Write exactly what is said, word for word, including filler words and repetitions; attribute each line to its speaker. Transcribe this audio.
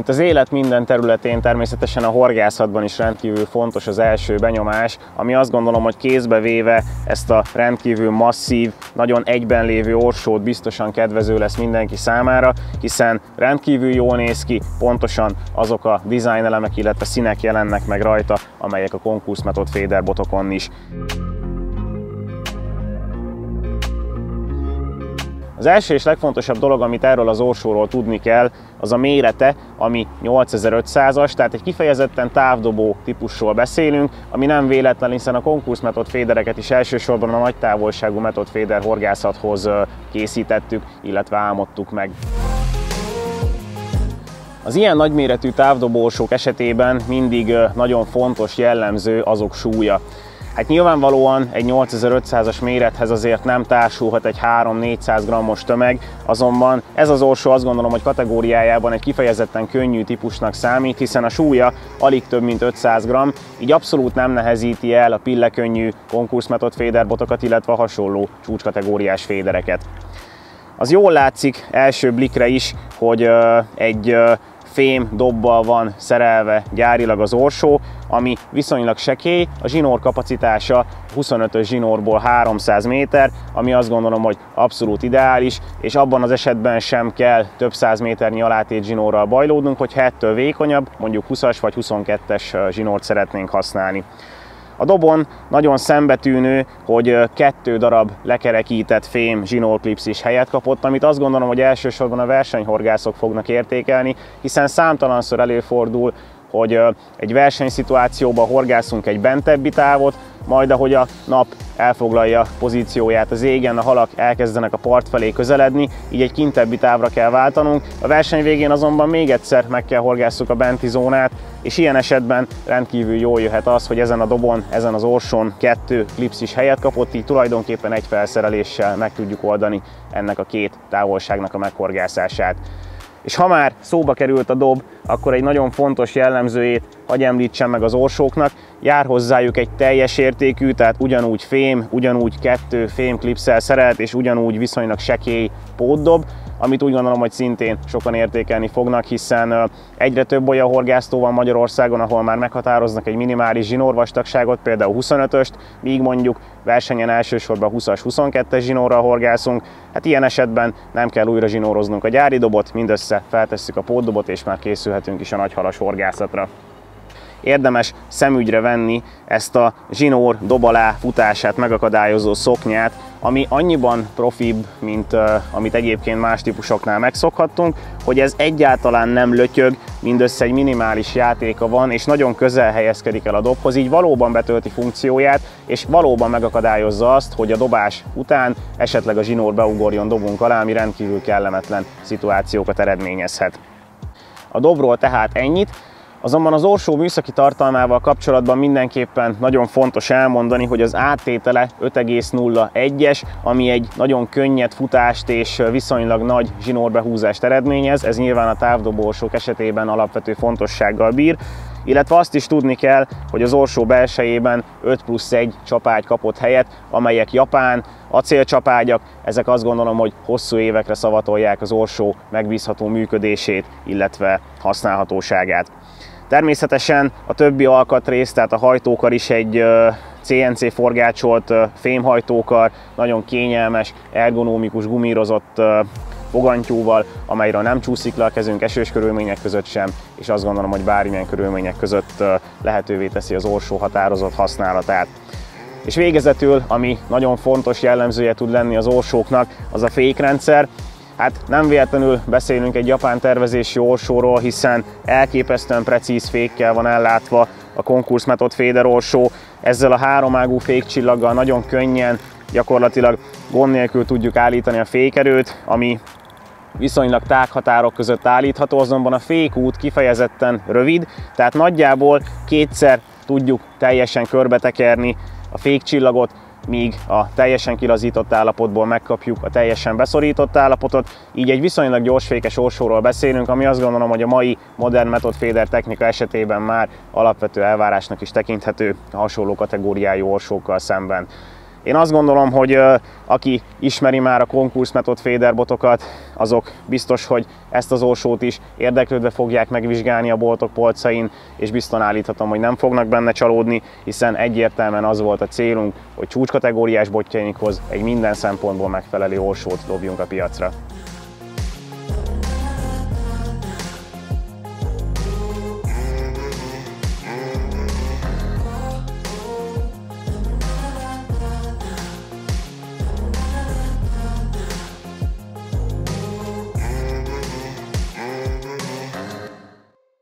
Speaker 1: Mint az élet minden területén, természetesen a horgászatban is rendkívül fontos az első benyomás, ami azt gondolom, hogy kézbe véve ezt a rendkívül masszív, nagyon egyben lévő orsót biztosan kedvező lesz mindenki számára, hiszen rendkívül jól néz ki, pontosan azok a design elemek, illetve színek jelennek meg rajta, amelyek a Concours Method Fader botokon is. Az első és legfontosabb dolog, amit erről az orsóról tudni kell, az a mérete, ami nyolcezer-ötszázas, tehát egy kifejezetten távdobó típusról beszélünk, ami nem véletlen, hiszen a Concours Method Fadereket is elsősorban a nagy távolságú Method Fader horgászathoz készítettük, illetve álmodtuk meg. Az ilyen nagyméretű távdobó orsók esetében mindig nagyon fontos jellemző azok súlya. Hát nyilvánvalóan egy nyolcezer-ötszázas mérethez azért nem társulhat egy három-négyszáz grammos tömeg, azonban ez az orsó azt gondolom, hogy kategóriájában egy kifejezetten könnyű típusnak számít, hiszen a súlya alig több mint ötszáz gramm, így abszolút nem nehezíti el a pillekönnyű Concours Method Fader botokat, illetve a hasonló csúcskategóriás fédereket. Az jól látszik első blikre is, hogy egy fém dobbal van szerelve gyárilag az orsó, ami viszonylag sekély, a zsinór kapacitása huszonötös zsinórból háromszáz méter, ami azt gondolom, hogy abszolút ideális, és abban az esetben sem kell több száz méternyi alátét zsinórral bajlódnunk, hogyha ettől vékonyabb, mondjuk húszas vagy huszonkettes zsinórt szeretnénk használni. A dobon nagyon szembetűnő, hogy kettő darab lekerekített fém zsinórklipsz is helyet kapott, amit azt gondolom, hogy elsősorban a versenyhorgászok fognak értékelni, hiszen számtalanszor előfordul, hogy egy versenyszituációban horgászunk egy bentebbi távot, majd ahogy a nap elfoglalja pozícióját az égen, a halak elkezdenek a part felé közeledni, így egy kintebbi távra kell váltanunk. A verseny végén azonban még egyszer meg kell horgásszuk a benti zónát, és ilyen esetben rendkívül jól jöhet az, hogy ezen a dobon, ezen az orsón kettő klipsz is helyet kapott, így tulajdonképpen egy felszereléssel meg tudjuk oldani ennek a két távolságnak a meghorgászását. És ha már szóba került a dob, akkor egy nagyon fontos jellemzőjét hadd említsem meg az orsóknak. Jár hozzájuk egy teljes értékű, tehát ugyanúgy fém, ugyanúgy kettő fém klipszel szerelt, és ugyanúgy viszonylag sekély pótdob, amit úgy gondolom, hogy szintén sokan értékelni fognak, hiszen egyre több olyan horgásztó van Magyarországon, ahol már meghatároznak egy minimális zsinórvastagságot, például huszonötöst, míg mondjuk versenyen elsősorban húszas, huszonkettes zsinórral horgászunk. Hát ilyen esetben nem kell újra zsinóroznunk a gyári dobot, mindössze feltesszük a pótdobot, és már készülhetünk is a nagyhalas horgászatra. Érdemes szemügyre venni ezt a zsinór dob alá futását megakadályozó szoknyát, ami annyiban profibb, mint uh, amit egyébként más típusoknál megszokhattunk, hogy ez egyáltalán nem lötyög, mindössze egy minimális játéka van, és nagyon közel helyezkedik el a dobhoz, így valóban betölti funkcióját, és valóban megakadályozza azt, hogy a dobás után esetleg a zsinór beugorjon dobunk alá, ami rendkívül kellemetlen szituációkat eredményezhet. A dobról tehát ennyit. Azonban az orsó műszaki tartalmával kapcsolatban mindenképpen nagyon fontos elmondani, hogy az áttétele öt egész nulla egyes, ami egy nagyon könnyed futást és viszonylag nagy zsinórbehúzást eredményez, ez nyilván a távdobó orsók esetében alapvető fontossággal bír, illetve azt is tudni kell, hogy az orsó belsejében öt plusz egy csapágy kapott helyet, amelyek japán acélcsapágyak, ezek azt gondolom, hogy hosszú évekre szavatolják az orsó megbízható működését, illetve használhatóságát. Természetesen a többi alkatrész, tehát a hajtókar is egy cé en cé forgácsolt fémhajtókar, nagyon kényelmes, ergonómikus, gumírozott fogantyúval, amelyről nem csúszik le a kezünk esős körülmények között sem, és azt gondolom, hogy bármilyen körülmények között lehetővé teszi az orsó határozott használatát. És végezetül, ami nagyon fontos jellemzője tud lenni az orsóknak, az a fékrendszer. Hát nem véletlenül beszélünk egy japán tervezési orsóról, hiszen elképesztően precíz fékkel van ellátva a Concours Method Fader orsó. Ezzel a háromágú fékcsillaggal nagyon könnyen, gyakorlatilag gond nélkül tudjuk állítani a fékerőt, ami viszonylag tághatárok között állítható, azonban a fékút kifejezetten rövid, tehát nagyjából kétszer tudjuk teljesen körbetekerni a fékcsillagot, míg a teljesen kilazított állapotból megkapjuk a teljesen beszorított állapotot. Így egy viszonylag gyorsfékes orsóról beszélünk, ami azt gondolom, hogy a mai modern Method Fader technika esetében már alapvető elvárásnak is tekinthető a hasonló kategóriájú orsókkal szemben. Én azt gondolom, hogy aki ismeri már a Concours Method Fader botokat, azok biztos, hogy ezt az orsót is érdeklődve fogják megvizsgálni a boltok polcain, és biztosan állíthatom, hogy nem fognak benne csalódni, hiszen egyértelműen az volt a célunk, hogy csúcskategóriás botjainkhoz egy minden szempontból megfelelő orsót dobjunk a piacra.